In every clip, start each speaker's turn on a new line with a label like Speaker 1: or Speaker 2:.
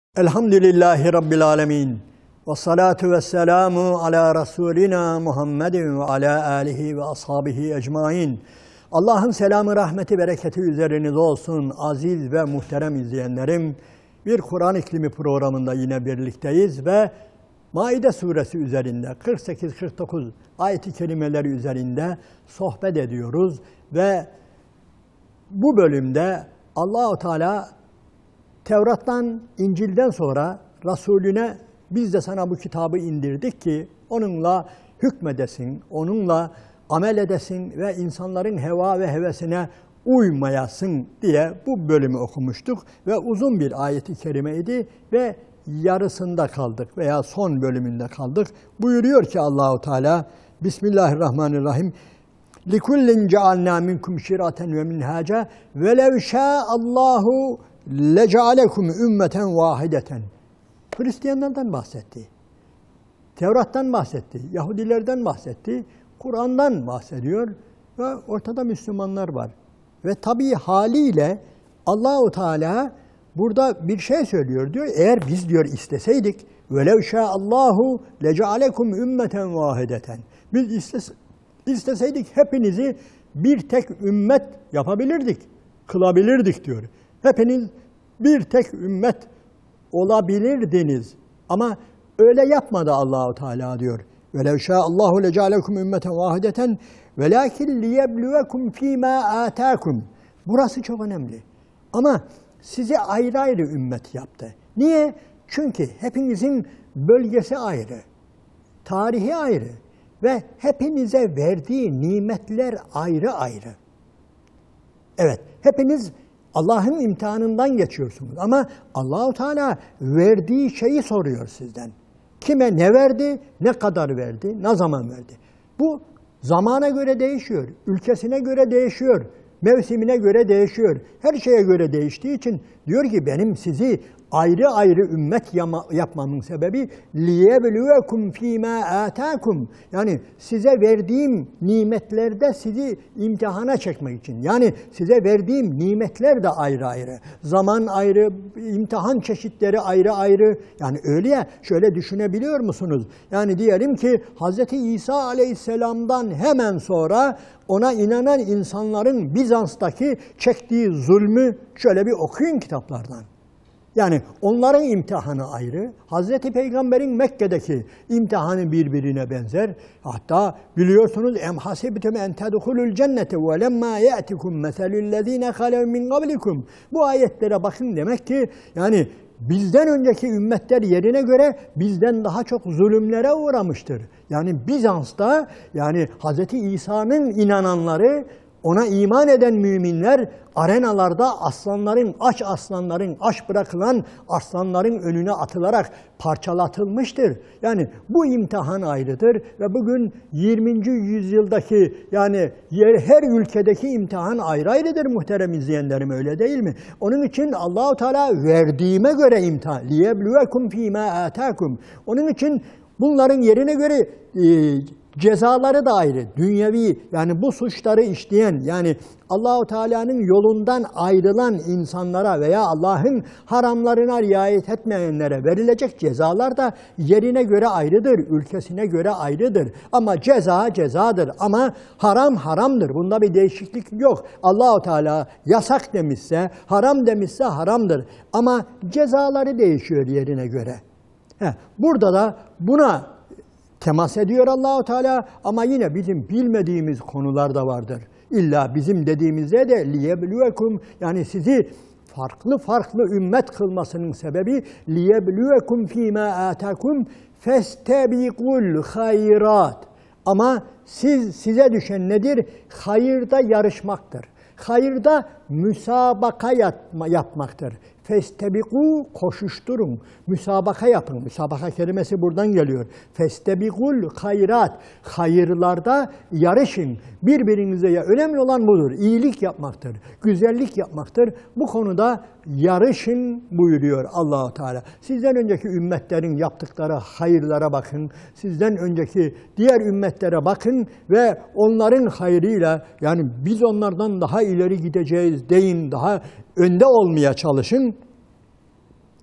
Speaker 1: Elhamdülillahi Rabbil alemin. Ve salatu ve selamu ala Resulina Muhammedin ve ala alihi ve ashabihi ecmain. Allah'ın selamı, rahmeti, bereketi üzerinize olsun aziz ve muhterem izleyenlerim. Bir Kur'an İklimi programında yine birlikteyiz ve Maide suresi üzerinde 48-49 ayet-i kerimeleri üzerinde sohbet ediyoruz ve bu bölümde Allah-u Teala Tevrat'tan, İncil'den sonra Resulüne biz de sana bu kitabı indirdik ki onunla hükmedesin, onunla amel edesin ve insanların heva ve hevesine uymayasın diye bu bölümü okumuştuk. Ve uzun bir ayet-i kerimeydi ve yarısında kaldık veya son bölümünde kaldık. Buyuruyor ki Allahu Teala, Bismillahirrahmanirrahim. لِكُلِّنْ جَعَلْنَا مِنْكُمْ شِرَاةً وَمِنْهَاجًا وَلَوْ شَاءَ اللّٰهُ لَجَعَلَكُمْ ümmeten vahideten. Hristiyanlardan bahsetti. Tevrat'tan bahsetti. Yahudilerden bahsetti. Kur'an'dan bahsediyor. Ve ortada Müslümanlar var. Ve tabii haliyle Allah-u Teala burada bir şey söylüyor diyor. Eğer biz diyor isteseydik وَلَوْ شَاءَ اللّٰهُ لَجَعَلَكُمْ ümmeten vahideten. Biz isteseydik hepinizi bir tek ümmet yapabilirdik, kılabilirdik diyor. Hepiniz bir tek ümmet olabilirdiniz. Ama öyle yapmadı Allahu Teala diyor. وَلَوْ شَاءَ اللّٰهُ لَجَعَلَكُمْ ümmeten vahideten وَلَاكِنْ لِيَبْلُوَكُمْ ف۪ي مَا آتَاكُمْ. Burası çok önemli. Ama sizi ayrı ayrı ümmet yaptı. Niye? Çünkü hepinizin bölgesi ayrı, tarihi ayrı ve hepinize verdiği nimetler ayrı ayrı. Evet, hepiniz Allah'ın imtihanından geçiyorsunuz ama Allah-u Teala verdiği şeyi soruyor sizden. Kime ne verdi, ne kadar verdi, ne zaman verdi? Bu zamana göre değişiyor, ülkesine göre değişiyor, mevsimine göre değişiyor. Her şeye göre değiştiği için diyor ki benim sizi ayrı ayrı ümmet yapmamın sebebi لِيَبْلُوَكُمْ ف۪ي مَا آتَاكُمْ. Yani size verdiğim nimetlerde sizi imtihana çekmek için. Yani size verdiğim nimetler de ayrı ayrı. Zaman ayrı, imtihan çeşitleri ayrı ayrı. Yani öyle ya, şöyle düşünebiliyor musunuz? Yani diyelim ki Hz. İsa Aleyhisselam'dan hemen sonra ona inanan insanların Bizans'taki çektiği zulmü şöyle bir okuyun kitaplardan. Yani onların imtihanı ayrı, Hazreti Peygamber'in Mekke'deki imtihanı birbirine benzer. Hatta biliyorsunuz em hasibtum en tedhulul cennete ve lemma ya'tikum meselü'llezine halev min qablikum. Bu ayetlere bakın demek ki yani bizden önceki ümmetler yerine göre bizden daha çok zulümlere uğramıştır. Yani Bizans'ta yani Hazreti İsa'nın inananları, ona iman eden müminler arenalarda aslanların, aç bırakılan aslanların önüne atılarak parçalatılmıştır. Yani bu imtihan ayrıdır ve bugün 20. yüzyıldaki yani her ülkedeki imtihan ayrı ayrıdır muhterem izleyenlerim, öyle değil mi? Onun için Allah-u Teala verdiğime göre imtihan. لِيَبْلُوَكُمْ ف۪ي مَا آتَاكُمْ. Onun için bunların yerine göre cezaları da ayrı, dünyevi yani bu suçları işleyen yani Allah-u Teala'nın yolundan ayrılan insanlara veya Allah'ın haramlarına riayet etmeyenlere verilecek cezalar da yerine göre ayrıdır, ülkesine göre ayrıdır. Ama ceza cezadır ama haram haramdır. Bunda bir değişiklik yok. Allah-u Teala yasak demişse, haram demişse haramdır. Ama cezaları değişiyor yerine göre. Burada da buna temas ediyor Allah-u Teala ama yine bizim bilmediğimiz konular da vardır. İlla bizim dediğimizde de liyebluvekum yani sizi farklı farklı ümmet kılmasının sebebi liyebluvekum fîmâ âtâkum festebiqul hayrat. Ama size düşen nedir? Hayırda yarışmaktır. Hayırda müsabaka yapmaktır. Festebiqu koşuşturun, müsabaka yapın. Müsabaka kelimesi buradan geliyor. Festebiqul hayrat, hayırlarda yarışın. Birbirinize önemli olan budur. İyilik yapmaktır, güzellik yapmaktır. Bu konuda yarışın buyuruyor Allah-u Teala. Sizden önceki ümmetlerin yaptıkları hayırlara bakın. Sizden önceki diğer ümmetlere bakın ve onların hayrıyla yani biz onlardan daha ileri gideceğiz deyin, daha önde olmaya çalışın.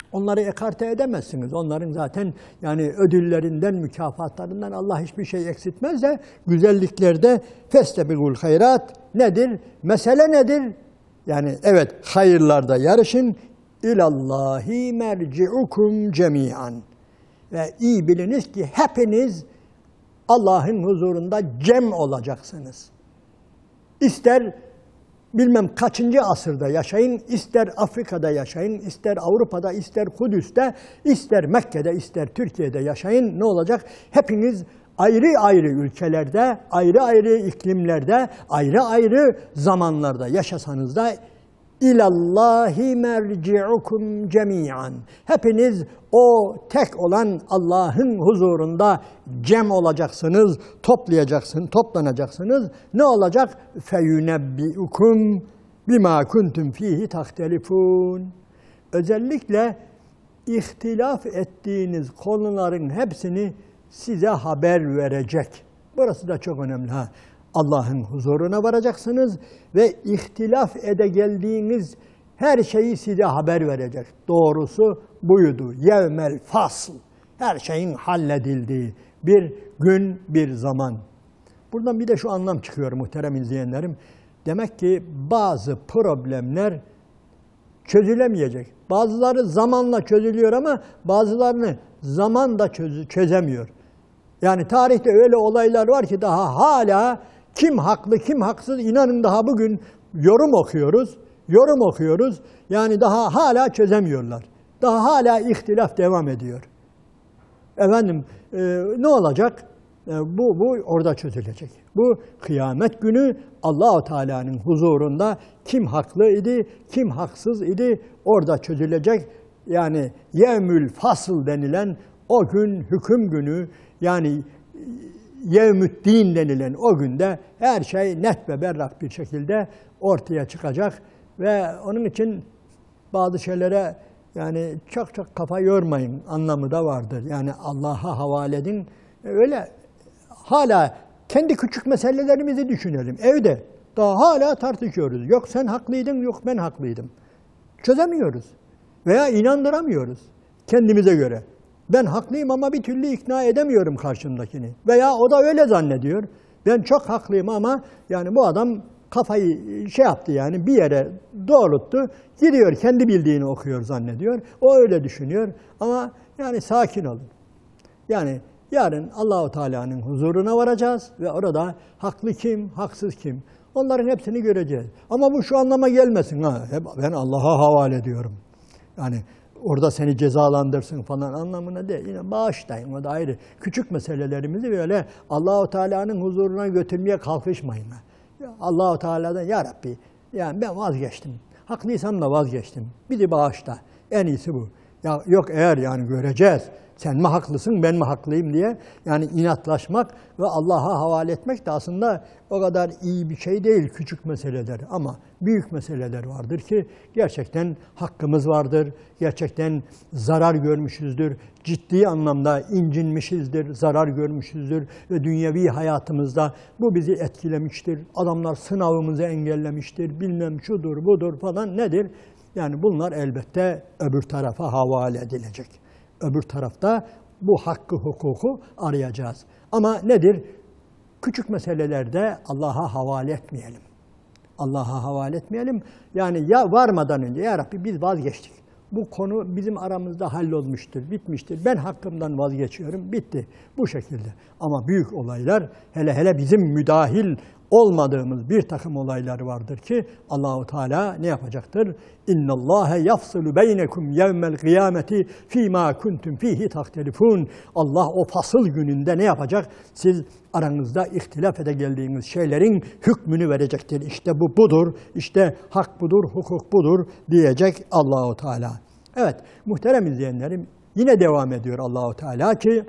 Speaker 1: Onları ekarte edemezsiniz. Onların zaten yani ödüllerinden, mükafatlarından Allah hiçbir şey eksiltmez de güzelliklerde festebigul hayrat nedir? Mesele nedir? Yani evet hayırlarda yarışın. İlallahi merci'ukum cemi'an. Ve iyi biliniz ki hepiniz Allah'ın huzurunda cem olacaksınız. İster bilmem kaçıncı asırda yaşayın, ister Afrika'da yaşayın, ister Avrupa'da, ister Kudüs'te, ister Mekke'de, ister Türkiye'de yaşayın. Ne olacak? Hepiniz ayrı ayrı ülkelerde, ayrı ayrı iklimlerde, ayrı ayrı zamanlarda yaşasanız da İlallahi merci'ukum cemi'an. Hepiniz o tek olan Allah'ın huzurunda cem olacaksınız, toplanacaksınız. Ne olacak? Feyunebbi'ukum bima kuntum fihi tahtelifun. Özellikle ihtilaf ettiğiniz konuların hepsini size haber verecek. Burası da çok önemli ha. Allah'ın huzuruna varacaksınız ve ihtilaf geldiğiniz her şeyi size haber verecek. Doğrusu buydu. Yevmel fasl. Her şeyin halledildiği bir gün, bir zaman. Buradan bir de şu anlam çıkıyor muhterem izleyenlerim. Demek ki bazı problemler çözülemeyecek. Bazıları zamanla çözülüyor ama bazılarını zaman da çözemiyor. Yani tarihte öyle olaylar var ki daha hala kim haklı, kim haksız, inanın daha bugün yorum okuyoruz. Yani daha hala çözemiyorlar. Daha hala ihtilaf devam ediyor. Efendim, ne olacak? Bu orada çözülecek. Bu kıyamet günü Allah-u Teala'nın huzurunda kim haklı idi, kim haksız idi orada çözülecek. Yani yevmül fasıl denilen o gün, hüküm günü, yani yevmüddin denilen o günde her şey net ve berrak bir şekilde ortaya çıkacak. Ve onun için bazı şeylere yani çok kafa yormayın anlamı da vardır. Yani Allah'a havale edin. Öyle hala kendi küçük meselelerimizi düşünelim. Evde daha hala tartışıyoruz. Yok sen haklıydın, yok ben haklıydım. Çözemiyoruz veya inandıramıyoruz kendimize göre. Ben haklıyım ama bir türlü ikna edemiyorum karşımdakini. Veya o da öyle zannediyor. Ben çok haklıyım ama yani bu adam kafayı şey yaptı yani bir yere doğrulttu. Gidiyor kendi bildiğini okuyor zannediyor. O öyle düşünüyor ama yani sakin olun. Yani yarın Allah-u Teala'nın huzuruna varacağız ve orada haklı kim, haksız kim? Onların hepsini göreceğiz. Ama bu şu anlama gelmesin. Ben Allah'a havale ediyorum. Yani orada seni cezalandırsın falan anlamına değil. Yine bağışlayın, o da ayrı. Küçük meselelerimizi böyle Allah-u Teala'nın huzuruna götürmeye kalkışmayın. Allah-u Teala'dan ya Rabbi, yani ben vazgeçtim. Haklıysam da vazgeçtim. Bizi bağışla. En iyisi bu. Ya yok eğer yani göreceğiz. Sen mi haklısın, ben mi haklıyım diye yani inatlaşmak ve Allah'a havale etmek de aslında o kadar iyi bir şey değil küçük meseleler. Ama büyük meseleler vardır ki gerçekten hakkımız vardır, gerçekten zarar görmüşüzdür, ciddi anlamda incinmişizdir, zarar görmüşüzdür ve dünyevi hayatımızda bu bizi etkilemiştir. Adamlar sınavımızı engellemiştir, bilmem şudur budur falan nedir? Yani bunlar elbette öbür tarafa havale edilecek. Öbür tarafta bu hakkı, hukuku arayacağız. Ama nedir? Küçük meselelerde Allah'a havale etmeyelim. Allah'a havale etmeyelim. Yani ya varmadan önce, ya Rabbi biz vazgeçtik. Bu konu bizim aramızda hallolmuştur, bitmiştir. Ben hakkımdan vazgeçiyorum, bitti. Bu şekilde. Ama büyük olaylar, hele bizim müdahil olmadığımız bir takım olaylar vardır ki Allahu Teala ne yapacaktır? İnna Allahe yafsulu beynekum yevmel kıyameti fîmâ kuntum fîhi tahtelifûn. Allah o fasıl gününde ne yapacak? Siz aranızda ihtilaf geldiğiniz şeylerin hükmünü verecektir. İşte bu budur, işte hak budur, hukuk budur diyecek Allahu Teala. Evet, muhterem izleyenlerim, yine devam ediyor Allahu Teala ki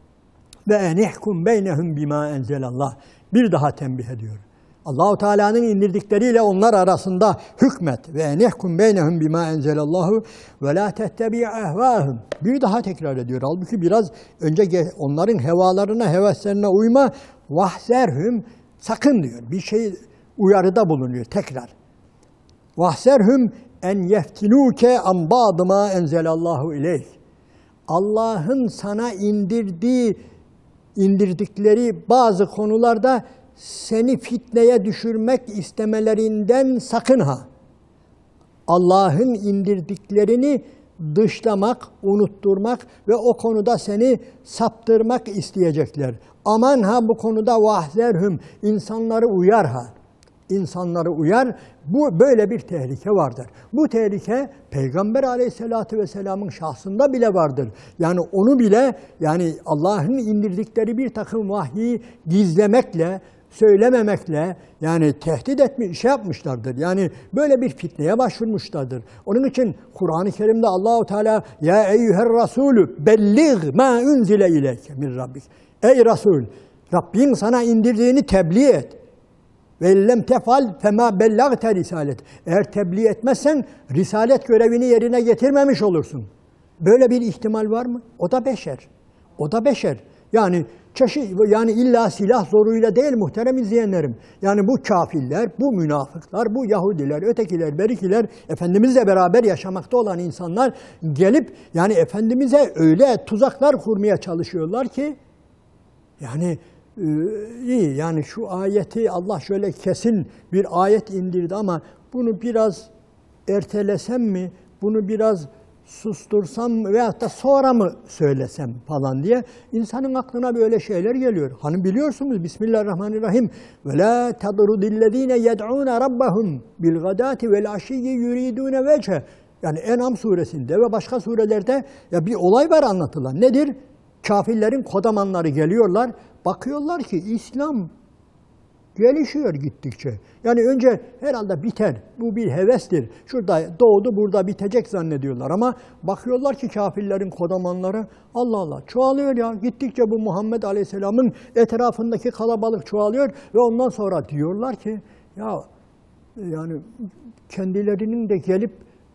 Speaker 1: ve enihkum beynehum bima enzelallah. Bir daha tembih ediyor. Allahu Teala'nın indirdikleriyle onlar arasında hükmet ve enihkum beynehum bima enzelallahu ve la tettebi' ehvahum. Bir daha tekrar ediyor. Halbuki biraz önce onların hevalarına, heveslerine uyma. Vahzerhum, sakın diyor. Bir şey uyarıda bulunuyor tekrar. Vahzerhum en yeftinuke an ba'd ma enzelallahu ileyk. Allah'ın sana indirdikleri bazı konularda seni fitneye düşürmek istemelerinden sakın ha. Allah'ın indirdiklerini dışlamak, unutturmak ve o konuda seni saptırmak isteyecekler. Aman ha bu konuda vahzerhum, insanları uyar ha. İnsanları uyar, bu böyle bir tehlike vardır. Bu tehlike Peygamber Aleyhisselatü Vesselam'ın şahsında bile vardır. Yani onu bile, yani Allah'ın indirdikleri bir takım vahyi gizlemekle, söylememekle, yani tehdit etmiş, şey yapmışlardır. Yani böyle bir fitneye başvurmuşlardır. Onun için Kur'an-ı Kerim'de Allahu Teala ya eyyüher rasulü belligh ma unzile ileyke min rabbik. Ey Resul, Rabbin sana indirdiğini tebliğ et. Ve lem tefal fema bellagte risalet. Eğer tebliğ etmezsen risalet görevini yerine getirmemiş olursun. Böyle bir ihtimal var mı? O da beşer. O da beşer. Yani yani illa silah zoruyla değil muhterem izleyenlerim. Yani bu kafirler, bu münafıklar, bu Yahudiler, ötekiler, berikiler, Efendimizle beraber yaşamakta olan insanlar gelip yani Efendimiz'e öyle tuzaklar kurmaya çalışıyorlar ki yani iyi yani şu ayeti Allah şöyle kesin bir ayet indirdi ama bunu biraz ertelesem mi, bunu biraz sustursam veyahut da sonra mı söylesem falan diye insanın aklına böyle şeyler geliyor. Hani biliyorsunuz Bismillahirrahmanirrahim. Ve la tadrudillezine yed'un rabbahum bil gadati vel aşiyyi yuridun vece. Yani En'am suresinde ve başka surelerde ya bir olay var anlatılan. Nedir? Kafirlerin kodamanları geliyorlar. Bakıyorlar ki İslam gelişiyor gittikçe. Yani önce herhalde biter. Bu bir hevestir. Şurada doğdu, burada bitecek zannediyorlar. Ama bakıyorlar ki kafirlerin kodamanları Allah Allah çoğalıyor ya. Gittikçe bu Muhammed Aleyhisselam'ın etrafındaki kalabalık çoğalıyor. Ve ondan sonra diyorlar ki ya yani kendilerinin de gelip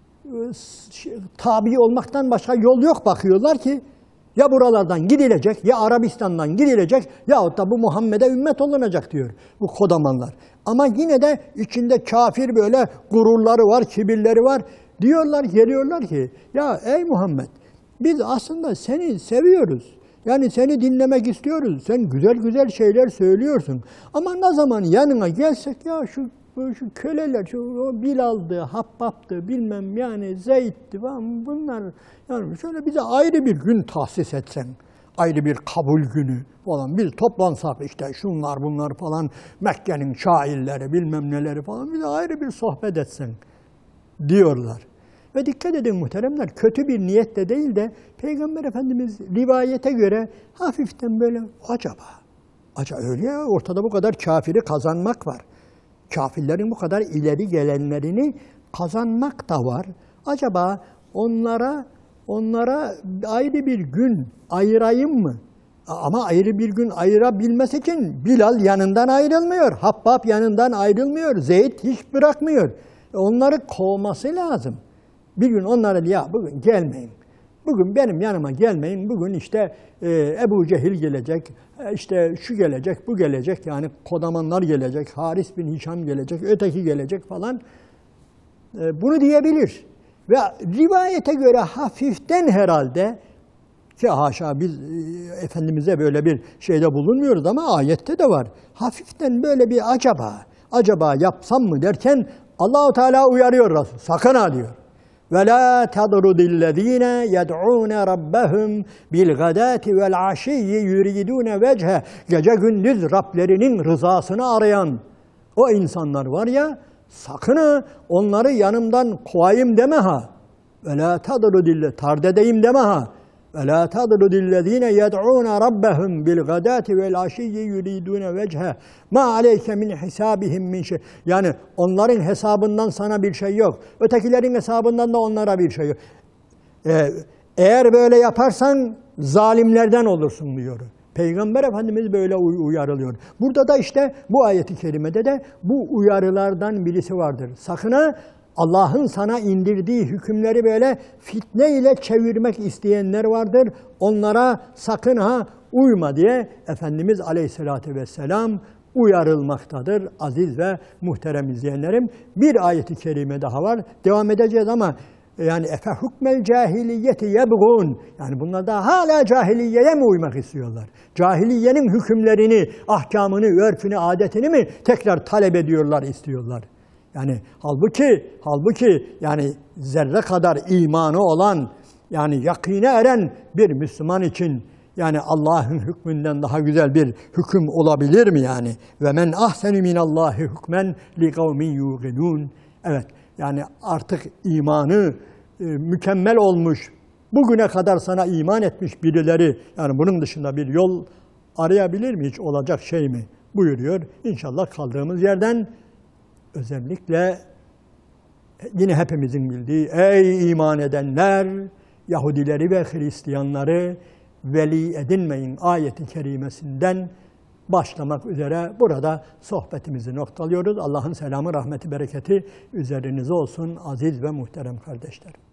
Speaker 1: tabi olmaktan başka yol yok bakıyorlar ki. Ya buralardan gidilecek, ya Arabistan'dan gidilecek, yahut da bu Muhammed'e ümmet olunacak diyor bu kodamanlar. Ama yine de içinde kafir böyle gururları var, kibirleri var. Diyorlar, geliyorlar ki, ya ey Muhammed, biz aslında seni seviyoruz. Yani seni dinlemek istiyoruz. Sen güzel güzel şeyler söylüyorsun. Ama ne zaman yanına gelsek ya şu köleler, şu Bilal'dı, Habbab'dı, bilmem yani Zeyd'di falan bunlar yani şöyle bize ayrı bir gün tahsis etsen, ayrı bir kabul günü falan biz toplansak işte şunlar bunlar falan Mekke'nin şairleri bilmem neleri falan bize ayrı bir sohbet etsen diyorlar. Ve dikkat edin muhteremler kötü bir niyetle değil de Peygamber Efendimiz rivayete göre hafiften böyle acaba öyle ya ortada bu kadar kafiri kazanmak var. Kafirlerin bu kadar ileri gelenlerini kazanmak da var. Acaba onlara ayrı bir gün ayırayım mı? Ama ayrı bir gün ayırabilmesi için Bilal yanından ayrılmıyor. Habbab yanından ayrılmıyor. Zeyd hiç bırakmıyor. Onları kovması lazım. Bir gün onlara ya bugün gelmeyin. Bugün benim yanıma gelmeyin. Bugün işte Ebu Cehil gelecek, işte şu gelecek, bu gelecek. Yani kodamanlar gelecek, Haris bin Hişam gelecek, öteki gelecek falan. Bunu diyebilir. Ve rivayete göre hafiften herhalde, ki haşa biz Efendimiz'e böyle bir şeyde bulunmuyoruz ama ayette de var. Hafiften böyle bir acaba yapsam mı derken Allah-u Teala uyarıyor Resul. Sakın ha diyor. وَلَا تَضْرُدِ الَّذ۪ينَ يَدْعُونَ رَبَّهُمْ بِالْغَدَاتِ وَالْعَشِيِّ يُرِيدُونَ وَجْهَ. Gece gündüz Rablerinin rızasını arayan o insanlar var ya, sakın ha onları yanımdan kovayım deme ha. وَلَا تَضْرُدِ tard edeyim deme ha. وَلَا تَضْرُدِ الَّذ۪ينَ يَدْعُونَ رَبَّهُمْ بِالْغَدَاتِ وَالْعَشِيِّ يُرِيدُونَ وَجْهَ مَا عَلَيْكَ مِنْ حِسَابِهِمْ مِنْ şey. Yani onların hesabından sana bir şey yok. Ötekilerin hesabından da onlara bir şey yok. Eğer böyle yaparsan zalimlerden olursun diyor. Peygamber Efendimiz böyle uyarılıyor. Burada da işte bu ayeti kerimede de bu uyarılardan birisi vardır. Sakın ha Allah'ın sana indirdiği hükümleri böyle fitne ile çevirmek isteyenler vardır. Onlara sakın ha uyma diye Efendimiz Aleyhisselatü Vesselam uyarılmaktadır aziz ve muhterem izleyenlerim. Bir ayeti kerime daha var. Devam edeceğiz ama yani efe hukmel cahiliyeti yebğun. Yani bunlar da hala cahiliyeye mi uymak istiyorlar? Cahiliyenin hükümlerini, ahkamını, örfünü, adetini mi tekrar talep ediyorlar, istiyorlar? Yani halbuki yani zerre kadar imanı olan, yani yakine eren bir Müslüman için yani Allah'ın hükmünden daha güzel bir hüküm olabilir mi yani? Ve men ahsenu minallahi hukmen li kavmin yuqinun. Evet, yani artık imanı mükemmel olmuş, bugüne kadar sana iman etmiş birileri, yani bunun dışında bir yol arayabilir mi? Hiç olacak şey mi? Buyuruyor. İnşallah kaldığımız yerden özellikle yine hepimizin bildiği ey iman edenler, Yahudileri ve Hristiyanları veli edinmeyin ayeti kerimesinden başlamak üzere burada sohbetimizi noktalıyoruz. Allah'ın selamı, rahmeti, bereketi üzerinize olsun aziz ve muhterem kardeşlerim.